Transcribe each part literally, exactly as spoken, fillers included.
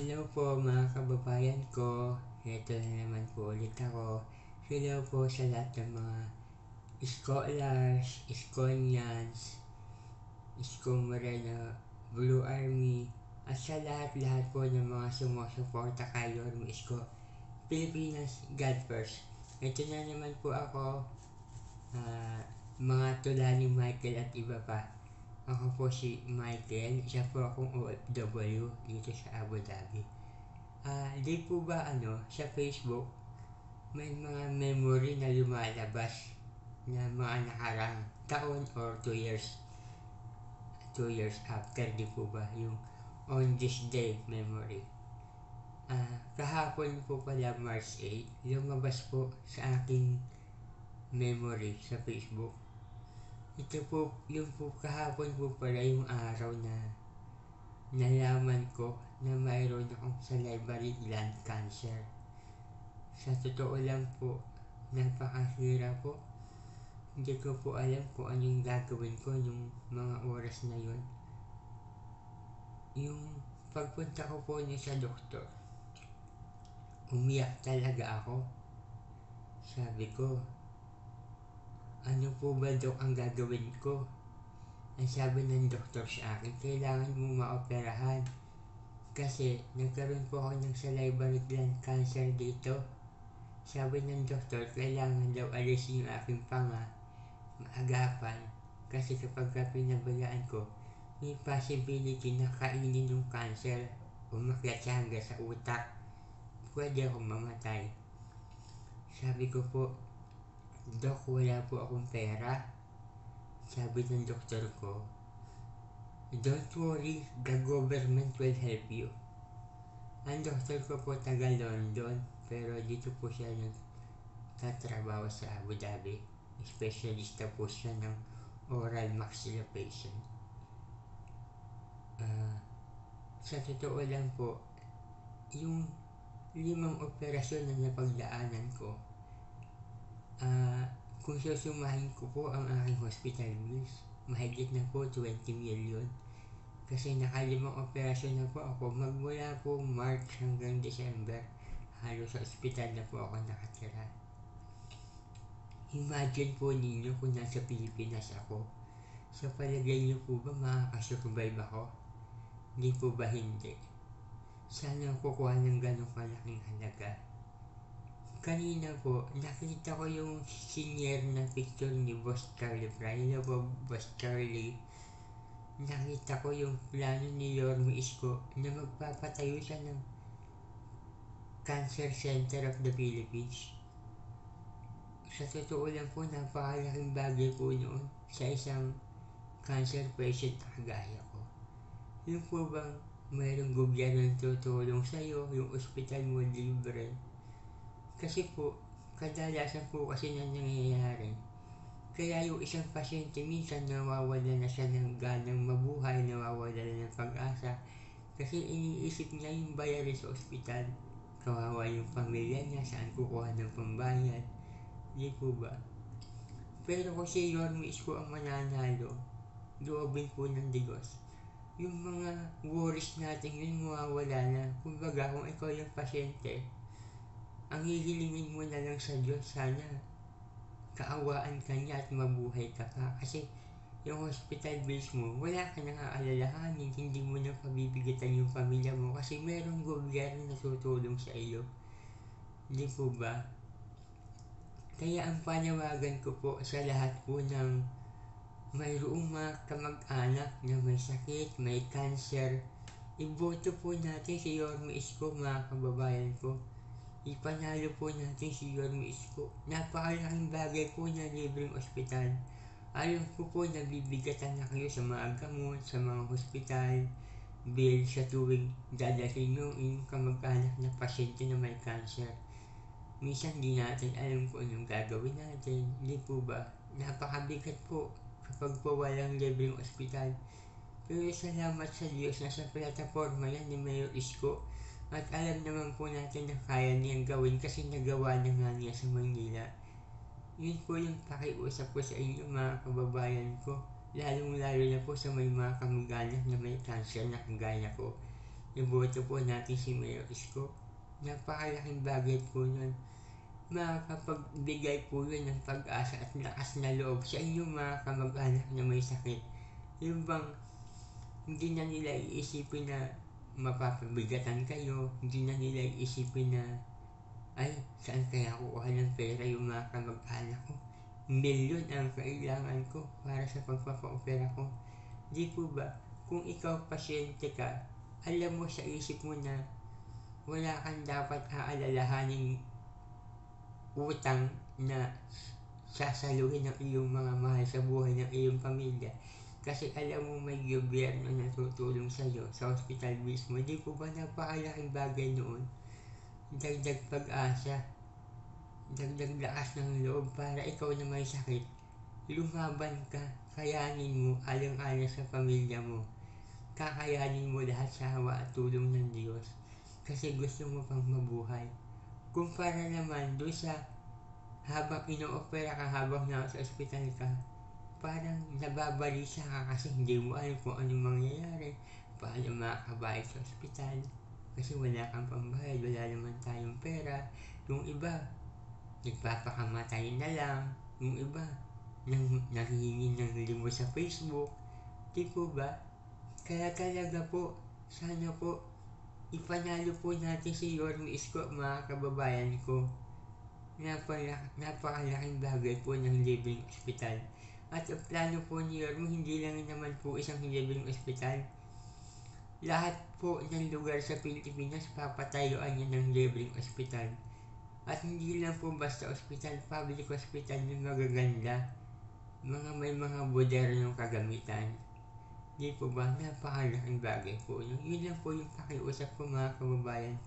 Hello po mga kababayan ko, ito na naman po ulit ako. Hello po sa lahat ng mga scholars, Iskonians, Isko Moreno, Blue Army, at sa lahat-lahat po ng mga sumusuporta kay Yorme Isko. Pilipinas, God first. Ito na naman po ako, uh, mga tula ni Michael at iba pa. Ako po si Michael, isa po akong O F W dito sa Abu Dhabi. Ah, uh, di po ba ano, sa Facebook, may mga memory na lumalabas na mga nakarang taon or two years, two years after, di po ba, yung on this day memory. Ah, uh, kahapon po pala March eighth, lumabas po sa aking memory sa Facebook. Ito po, yung po kahapon po pala yung araw na nalaman ko na mayroon akong salivary gland cancer. Sa totoo lang po, napakahira po. Hindi ko po alam kung anong gagawin ko yung mga oras na yun. Yung pagpunta ko po niya sa doktor, umiyak talaga ako. Sabi ko, ano po ba dok ang gagawin ko? Ang sabi ng doktor sa akin, kailangan mo maoperahan. Kasi nagkaroon po ako ng salivary gland cancer dito. Sabi ng doktor, kailangan daw alisin yung aking panga maagapan. Kasi kapag pinabayaan ko, may possibility na kainin yung cancer umakyat siya hanggang sa utak. Pwede akong mamatay. Sabi ko po, Dok, wala po akong pera. Sabi ng doktor ko, don't worry, the government will help you. Ang doktor ko po taga London, pero dito po siya nagtatrabaho sa Abu Dhabi. Specialista po siya ng oral maxillopation. Uh, sa totoo lang po, yung limang operasyon na napagdaanan ko, uh, kung susumahin ko po ang aking hospital bills, mahigit na po twenty million. Kasi nakalimang operasyon na po ako magmula po March hanggang December. Halos sa ospital na po ako nakatira. Imagine po ninyo kung nasa Pilipinas ako. Sa palagay niyo po ba makakasurvive ako? Hindi po ba hindi? Sana kukuha ng ganong malaking halaga. Kanina po, nakita ko yung senior na picture ni Boss Charlie Fry. Hello po, Boss Charlie. Nakita ko yung plano ni Yorme Isko na magpapatayo siya ng Cancer Center of the Philippines. Sa totoo lang po, napakalaking bagay po noon sa isang cancer patient na kagaya ko. Yung po bang mayroong gobyerno na tutulong sa'yo, yung ospital mo libre. Kasi po, kadalasan po kasi na nangyayari. Kaya yung isang pasyente minsan nawawala na siya ng ganang mabuhay, nawawala na ng pag-asa. Kasi iniisip niya yung bayarin sa ospital. Kawawa yung pamilya niya, saan kukuha ng pambayad. Hindi po ba? Pero kasi Yorme Isko ang mananalo, loobin po ng Digos. Yung mga worries natin yun mawawala na. Kumbaga kung ikaw yung pasyente, ang hihilingin mo na lang sa Diyos, sana kaawaan ka niya at mabuhay ka pa. Kasi yung hospital bills mo, wala ka nang aalalahanin, hindi mo na pabibigatan yung pamilya mo kasi merong gobyerno na tutulong sa iyo. Hindi po ba? Kaya ang panawagan ko po sa lahat po ng mayroong mga kamag-anak na may sakit, may cancer, iboto po natin si Yorme Isko, mga kababayan ko. Ipanalo po natin si Yorme Isko. Napakalaking bagay po na libreng ospital. Alam ko po nabibigatan na kayo sa mga gamot, sa mga hospital, bill sa tuwing dadating yung inyong kamag-anak na pasyente na may cancer. Minsan di natin alam kung anong gagawin natin. Hindi po ba? Napakabigat po kapag po walang libreng ospital. Pero salamat sa Diyos na sa plataforma yan ni Mayor Isko. At alam naman po natin na kaya niyang gawin kasi nagawa na nga niya sa Manila. Yun po yung pakiusap ko sa inyo mga kababayan ko. Lalong lalo na po sa may mga kamag-anak na may cancer na kagaya ko. iboto po natin si Mayor Isko. Napakalaking bagay po nun. Makakapagbigay po yun ng pag-asa at lakas na loob sa inyong mga kamag-anak na may sakit. Yung bang hindi na nila iisipin na mapapabigatan kayo, hindi na nila iisipin na ay, saan kaya kukuha ng pera yung mga kamag-anak ko? Milyon ang kailangan ko para sa pagpapa-opera ko. Di po ba, kung ikaw pasyente ka, alam mo sa isip mo na wala kang dapat aalalahaning utang na sasaluhin ng iyong mga mahal sa buhay ng iyong pamilya. Kasi alam mo may gobyerno na tutulong sa iyo sa hospital mismo. Di po ba napakalaking bagay noon? Dagdag pag-asa, dagdag lakas ng loob para ikaw na may sakit. Lumaban ka, kayanin mo alang-alang sa pamilya mo. Kakayanin mo lahat sa hawa at tulong ng Diyos. Kasi gusto mo pang mabuhay. Kumpara naman doon sa habang ino-opera ka, habang nasa ospital ka, parang nababalisa ka kasi hindi mo alam kung anong mangyayari, paano makakabayad sa ospital, kasi wala kang pambayad, wala naman tayong pera. Yung iba, nagpapakamatay na lang, yung iba, nang nanghihingi ng limo sa Facebook. Di po ba? Kaya talaga po, sana po, ipanalo po natin si Yorme Isko, mga kababayan ko. Napala, napakalaking bagay po ng libreng ospital. At ang plano po ni Yorme, hindi lang naman po isang libreng ospital. Lahat po ng lugar sa Pilipinas, papatayuan niya ng libreng ospital. At hindi lang po basta ospital, public hospital na magaganda. Mga may mga modernong kagamitan. Di po ba, napakalaking bagay po yun. Yun lang po yung pakiusap ko, mga kababayan.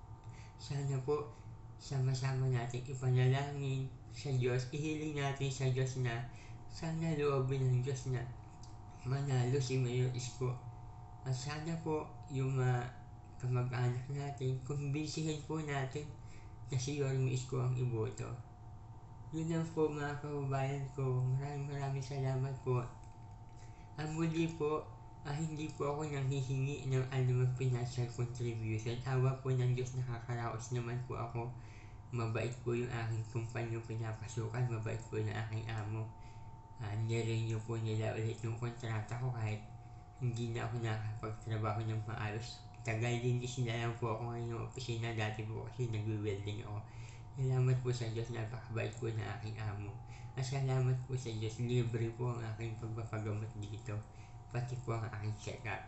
Sana po, sama-sama natin ipanalangin sa Diyos, ihiling natin sa Diyos na sana loobin ng Diyos na manalo si Mayor Isko. At sana po yung mga kamag-anak natin, kumbinsihin po natin na si Yorme Isko ang iboto. Yun lang po, mga kababayan ko. Maraming maraming salamat po. Ang muli po, ah, hindi po ako nanghihingi ng anumang financial contribution. Awa po ng Diyos, nakakaraos naman po ako. Mabait po yung aking kumpanyong pinapasukan, mabait po yung aking amo. Uh, Nirenew po nila ulit yung kontrata ko kahit hindi na ako nakapagtrabaho ng maayos. Tagal-linis na lang po ako ngayon ng opisina, dati po kasi nag-welding ako. Salamat po sa Diyos, napakabait po na aking amo. At salamat po sa Diyos, libre po ang aking pagpapagamot dito, pati po ang aking check-up.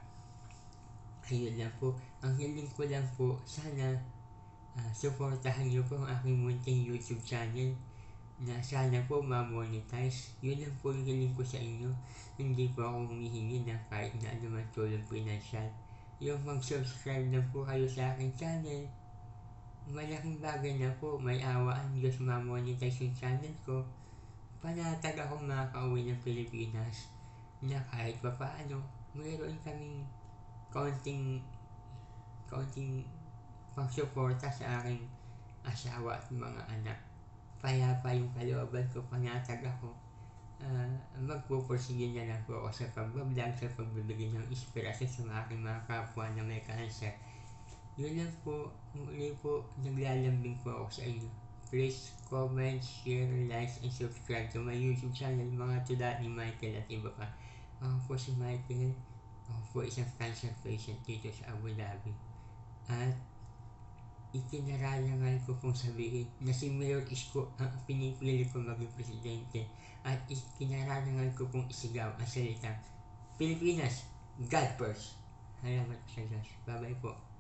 Ayun lang po, ang hiling ko lang po, sana uh, supportahan niyo po ang aking munting YouTube channel na sana po ma-monetize. Yun lang po yung hiling ko sa inyo. Hindi po ako humihingi na kahit na anuman tulong pinansyal. Yung mag-subscribe lang po kayo sa aking channel, malaking bagay na po. May awaan Diyos, ma-monetize yung channel ko. Panatag ako makaka-uwi ng Pilipinas na kahit pa paano mayroon kaming kaunting kaunting pagsuporta sa aking asawa at mga anak. Payapa yung kalooban ko, panatag ako. Uh, magpupursige na lang po ako sa pag-vlog, sa pagbibigay ng inspirasyon sa mga aking mga kapwa na may cancer. Yun lang po, muli po, naglalambing po ako sa inyo. Please comment, share, like, and subscribe to my YouTube channel, mga tula ni Michael at iba pa. Ako po si Michael, ako po isang cancer patient dito sa Abu Dhabi. At itinararangal ko pong sabihin na si Mayor Isko ang pinipili ko maging presidente. At itinararangal ko pong isigaw ang salitang Pilipinas, God first. Salamat sa Diyos. Bye-bye po.